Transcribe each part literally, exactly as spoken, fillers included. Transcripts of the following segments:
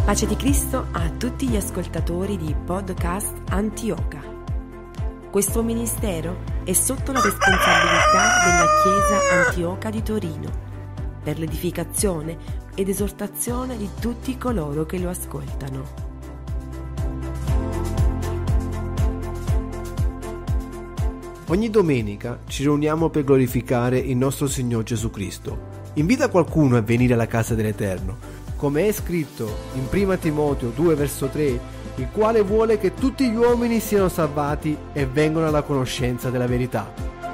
Pace di Cristo a tutti gli ascoltatori di podcast Antioca. Questo ministero è sotto la responsabilità della Chiesa Antioca di Torino, per l'edificazione ed esortazione di tutti coloro che lo ascoltano. Ogni domenica ci riuniamo per glorificare il nostro Signore Gesù Cristo. Invita qualcuno a venire alla casa dell'Eterno, come è scritto in primo Timoteo due verso tre, il quale vuole che tutti gli uomini siano salvati e vengano alla conoscenza della verità.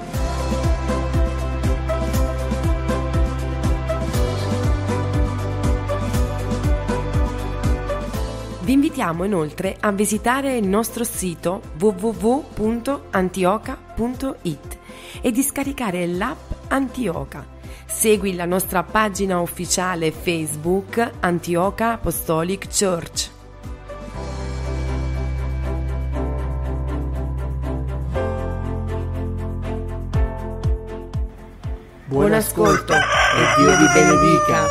Vi invitiamo inoltre a visitare il nostro sito w w w punto antioca punto i t e di scaricare l'app Antioca. Segui la nostra pagina ufficiale Facebook Antioca Apostolic Church. Buon ascolto e Dio vi benedica.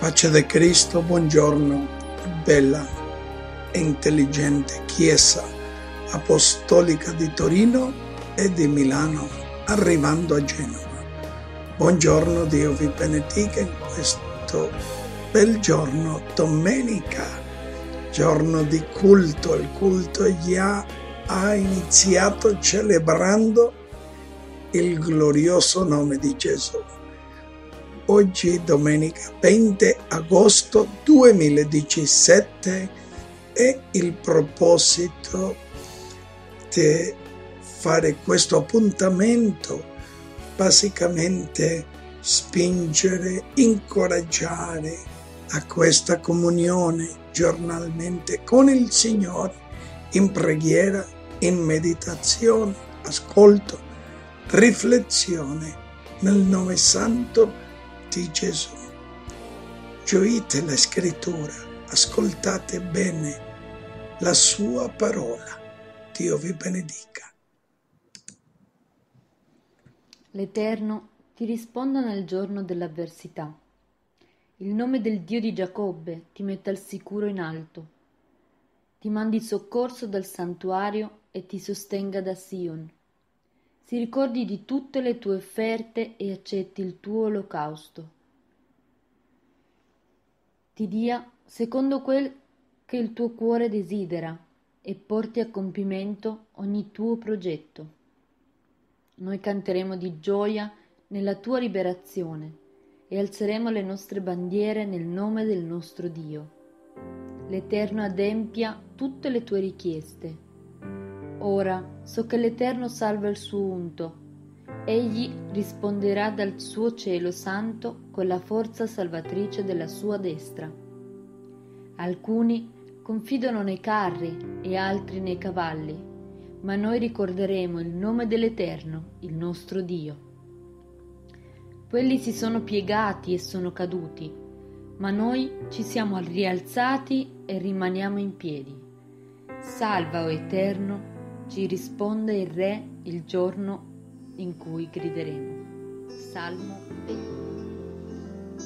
Pace di Cristo, buongiorno, bella e intelligente Chiesa Apostolica di Torino e di Milano, arrivando a Genova. Buongiorno, Dio vi benedica in questo bel giorno, domenica, giorno di culto. Il culto già ha iniziato celebrando il glorioso nome di Gesù. Oggi domenica venti agosto duemiladiciassette e il proposito di fare questo appuntamento basicamente spingere, incoraggiare a questa comunione giornalmente con il Signore in preghiera, in meditazione, ascolto, riflessione nel nome santo di Gesù. Gioite la scrittura, ascoltate bene la sua parola. Dio vi benedica. L'Eterno ti risponda nel giorno dell'avversità. Il nome del Dio di Giacobbe ti metta al sicuro in alto. Ti mandi soccorso dal santuario e ti sostenga da Sion. Si ricordi di tutte le tue offerte e accetti il tuo olocausto. Ti dia secondo quel che il tuo cuore desidera e porti a compimento ogni tuo progetto. Noi canteremo di gioia nella tua liberazione e alzeremo le nostre bandiere nel nome del nostro Dio. L'Eterno adempia tutte le tue richieste. Ora so che l'Eterno salva il suo unto. Egli risponderà dal suo cielo santo con la forza salvatrice della sua destra. Alcuni confidano nei carri e altri nei cavalli, ma noi ricorderemo il nome dell'Eterno, il nostro Dio. Quelli si sono piegati e sono caduti, ma noi ci siamo rialzati e rimaniamo in piedi. Salva, o Eterno, ci risponde il Re il giorno in cui grideremo. Salmo venti.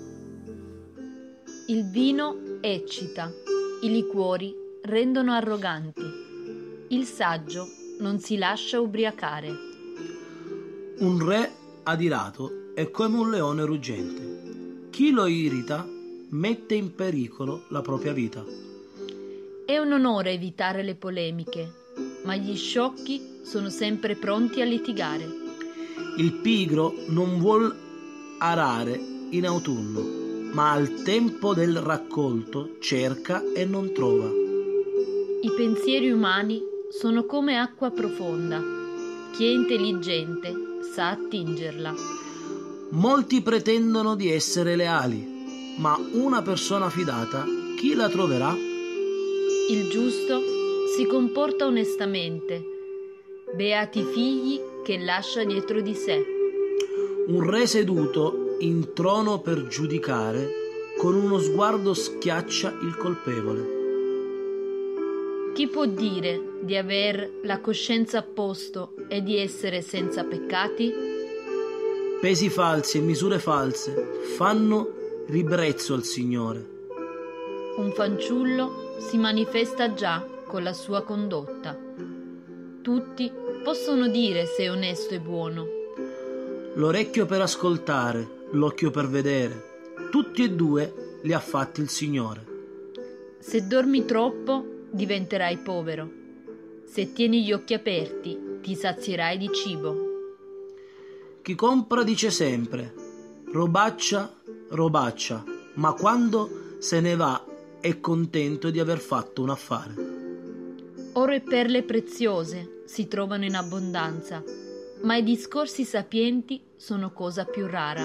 Il vino eccita, i liquori rendono arroganti, il saggio non si lascia ubriacare. Un re adirato è come un leone ruggente. Chi lo irrita mette in pericolo la propria vita. È un onore evitare le polemiche, ma gli sciocchi sono sempre pronti a litigare. Il pigro non vuol arare in autunno, ma al tempo del raccolto cerca e non trova. I pensieri umani sono come acqua profonda. Chi è intelligente sa attingerla. Molti pretendono di essere leali, ma una persona fidata, chi la troverà? Il giusto si comporta onestamente. Beati i figli che lascia dietro di sé. Un re seduto in trono per giudicare, con uno sguardo schiaccia il colpevole. Chi può dire di aver la coscienza a posto e di essere senza peccati? Pesi falsi e misure false fanno ribrezzo al Signore. Un fanciullo si manifesta già con la sua condotta. Tutti possono dire se è onesto e buono. L'orecchio per ascoltare, l'occhio per vedere, tutti e due li ha fatti il Signore. Se dormi troppo, diventerai povero. Se tieni gli occhi aperti, ti sazierai di cibo. Chi compra dice sempre, robaccia, robaccia, ma quando se ne va è contento di aver fatto un affare. Oro e perle preziose si trovano in abbondanza, ma i discorsi sapienti sono cosa più rara.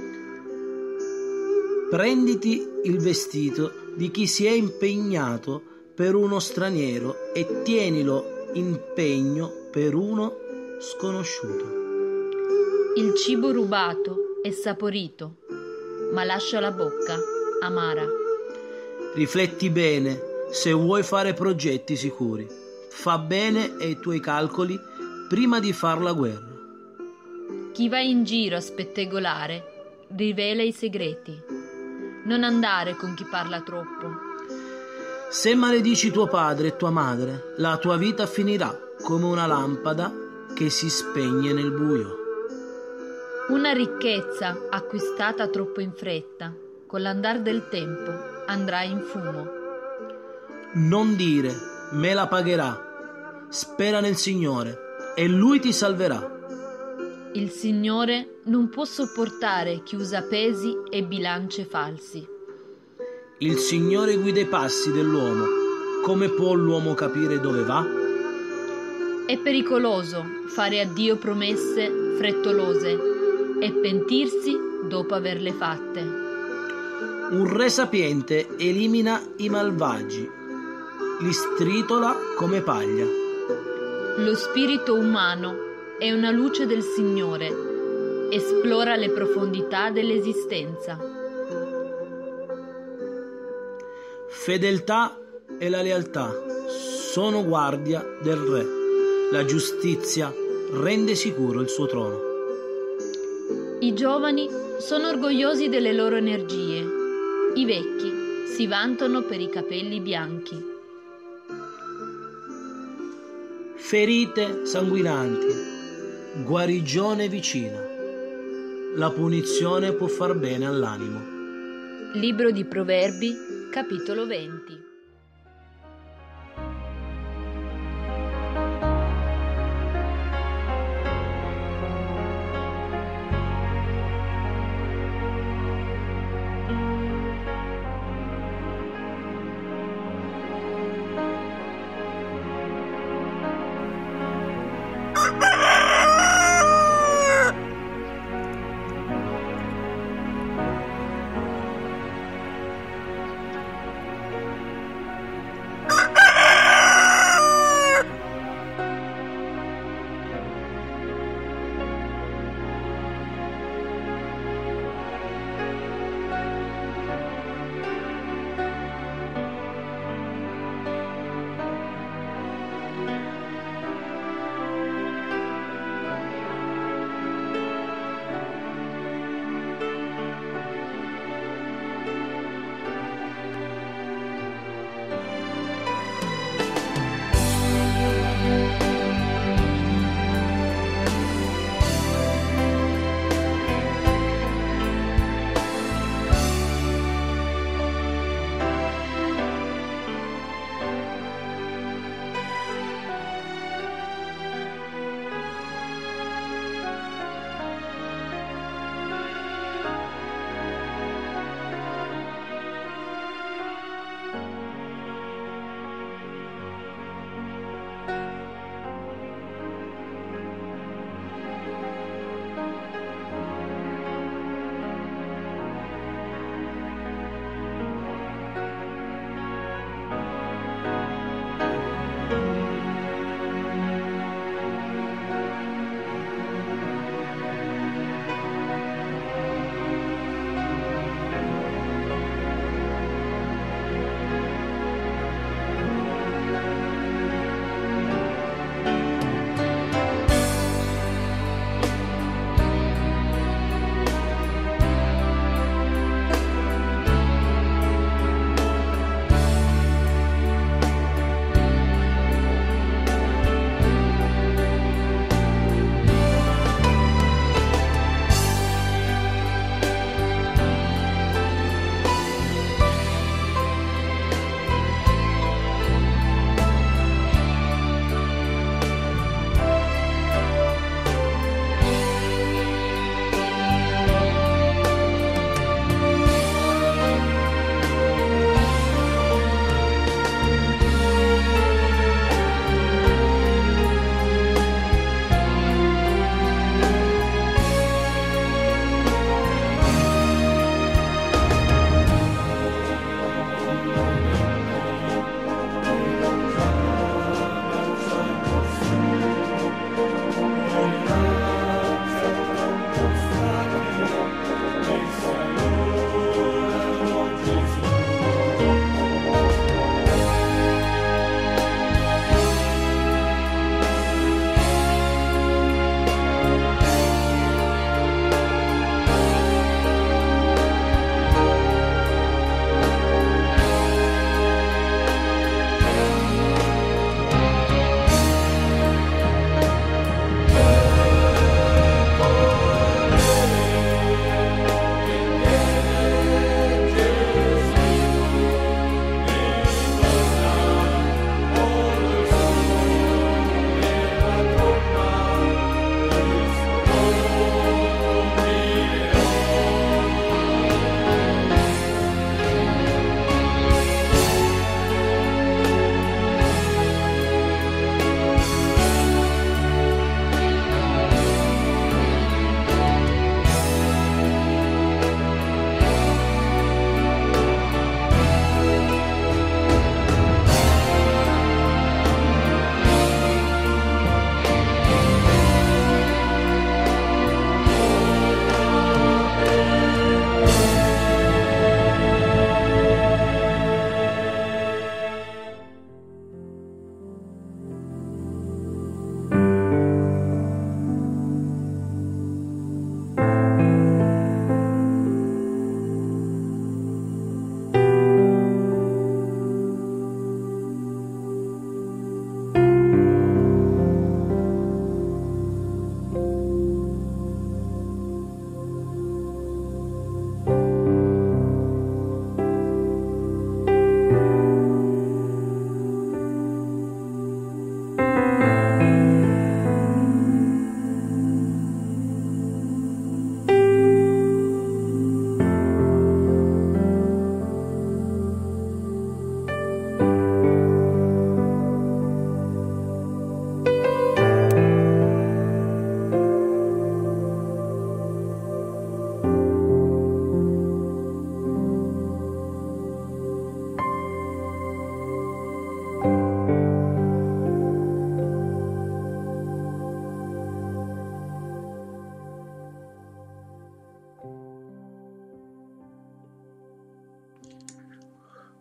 Prenditi il vestito di chi si è impegnato per uno straniero e tienilo in pegno per uno sconosciuto. Il cibo rubato è saporito, ma lascia la bocca amara. Rifletti bene se vuoi fare progetti sicuri. Fa bene ai tuoi calcoli prima di far la guerra. Chi va in giro a spettegolare rivela i segreti. Non andare con chi parla troppo. Se maledici tuo padre e tua madre, la tua vita finirà come una lampada che si spegne nel buio. Una ricchezza acquistata troppo in fretta, con l'andar del tempo andrà in fumo. Non dire, me la pagherà. Spera nel Signore e Lui ti salverà. Il Signore non può sopportare chi usa pesi e bilance falsi. Il Signore guida i passi dell'uomo. Come può l'uomo capire dove va? È pericoloso fare a Dio promesse frettolose e pentirsi dopo averle fatte. Un re sapiente elimina i malvagi, li stritola come paglia. Lo spirito umano è una luce del Signore, esplora le profondità dell'esistenza. Fedeltà e la lealtà sono guardia del re. La giustizia rende sicuro il suo trono. I giovani sono orgogliosi delle loro energie, i vecchi si vantano per i capelli bianchi. Ferite sanguinanti, guarigione vicina. La punizione può far bene all'animo. Libro di Proverbi, capitolo venti.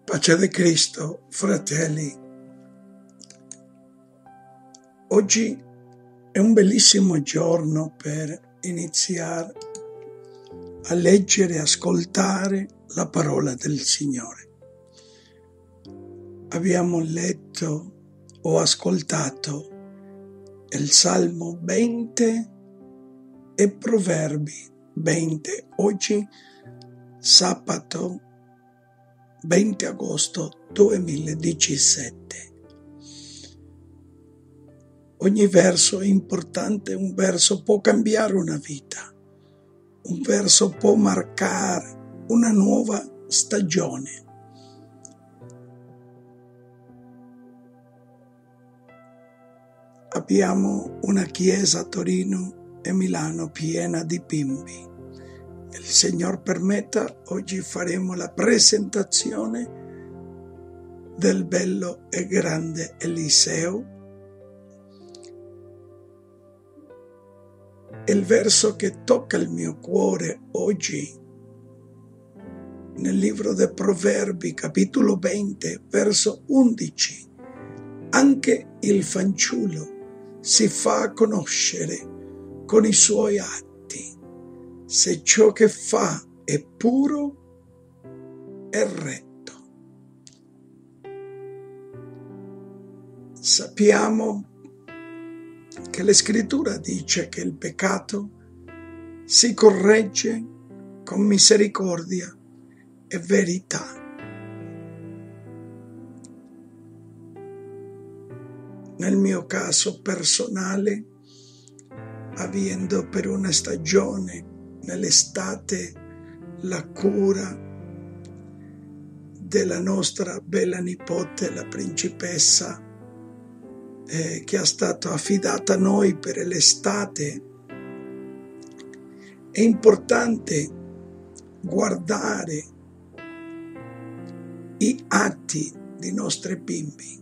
Pace di Cristo, fratelli. Oggi è un bellissimo giorno per iniziare a leggere e ascoltare la parola del Signore. Abbiamo letto o ascoltato il Salmo venti e Proverbi venti. Oggi sabato venti agosto duemiladiciassette. Ogni verso è importante, un verso può cambiare una vita, un verso può marcare una nuova stagione. Abbiamo una chiesa a Torino e Milano piena di bimbi. Il Signor permetta, oggi faremo la presentazione del bello e grande Eliseo. Il verso che tocca il mio cuore oggi, nel libro dei Proverbi, capitolo venti, verso undici. Anche il fanciullo si fa conoscere con i suoi atti. Se ciò che fa è puro e retto. Sappiamo che la Scrittura dice che il peccato si corregge con misericordia e verità. Nel mio caso personale, avendo per una stagione nell'estate la cura della nostra bella nipote, la principessa, eh, che è stata affidata a noi per l'estate, è importante guardare i atti dei nostri bimbi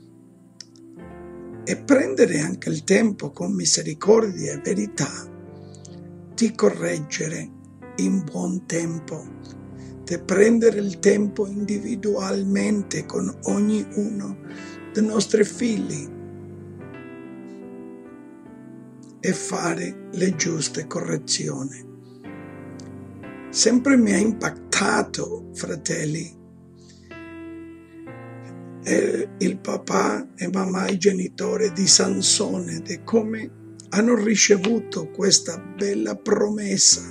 e prendere anche il tempo con misericordia e verità di correggere in buon tempo, di prendere il tempo individualmente con ognuno dei nostri figli e fare le giuste correzioni. Sempre mi ha impactato, fratelli, eh, il papà e mamma, i genitori di Sansone, di come hanno ricevuto questa bella promessa.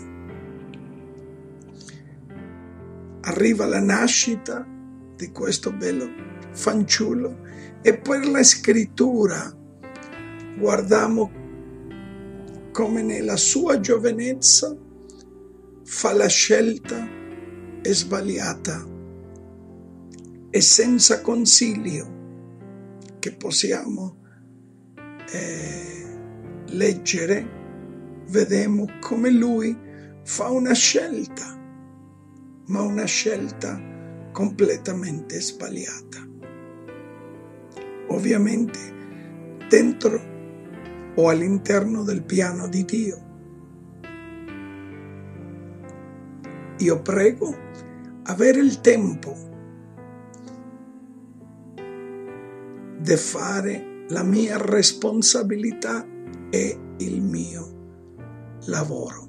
Arriva la nascita di questo bello fanciullo e per la Scrittura guardiamo come nella sua giovinezza fa la scelta sbagliata e senza consiglio, che possiamo eh, leggere, vediamo come lui fa una scelta, ma una scelta completamente sbagliata. Ovviamente dentro o all'interno del piano di Dio. Io prego avere il tempo di fare la mia responsabilità e il mio lavoro.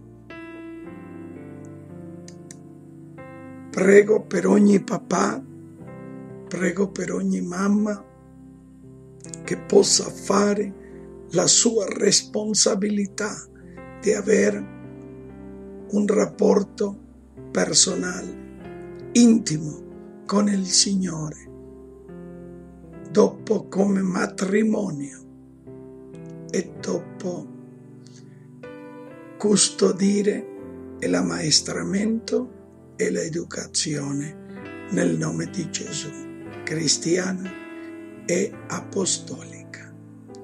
Prego per ogni papà, prego per ogni mamma che possa fare la sua responsabilità di avere un rapporto personale, intimo con il Signore, dopo come matrimonio e dopo custodire l'ammaestramento e l'educazione nel nome di Gesù, cristiana e apostolica.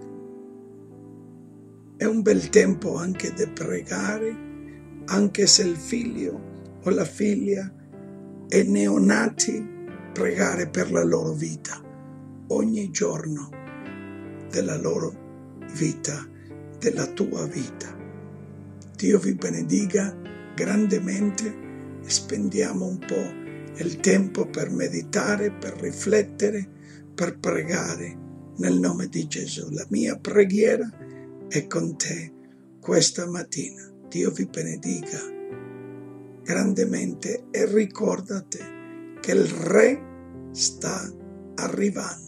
È un bel tempo anche di pregare, anche se il figlio o la figlia è neonati, pregare per la loro vita ogni giorno della loro vita, della tua vita. Dio vi benedica grandemente e spendiamo un po' È il tempo per meditare, per riflettere, per pregare nel nome di Gesù. La mia preghiera è con te questa mattina. Dio vi benedica grandemente e ricordate che il Re sta arrivando.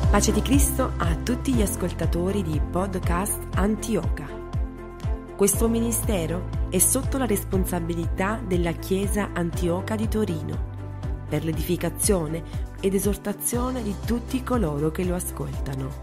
Pace di Cristo a tutti gli ascoltatori di Podcast Antioca. Questo ministero è sotto la responsabilità della Chiesa Antioca di Torino, per l'edificazione ed esortazione di tutti coloro che lo ascoltano.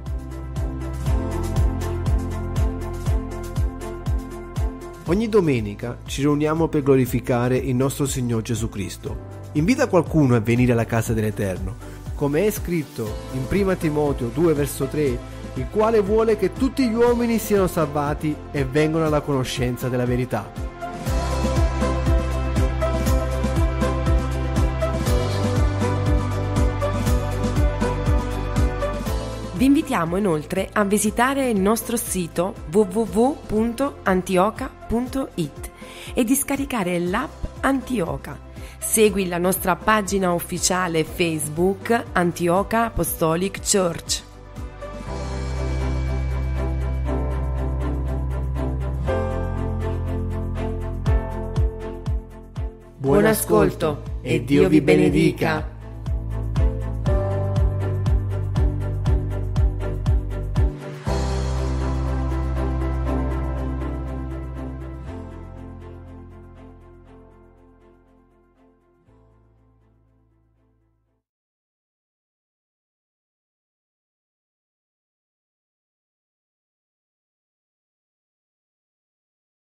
Ogni domenica ci riuniamo per glorificare il nostro Signore Gesù Cristo. Invita qualcuno a venire alla casa dell'Eterno, come è scritto in prima Timoteo due verso tre, il quale vuole che tutti gli uomini siano salvati e vengano alla conoscenza della verità. Vi invitiamo inoltre a visitare il nostro sito w w w punto antioca punto i t e di scaricare l'app Antioca. Segui la nostra pagina ufficiale Facebook Antioca Apostolic Church. Buon ascolto e Dio vi benedica.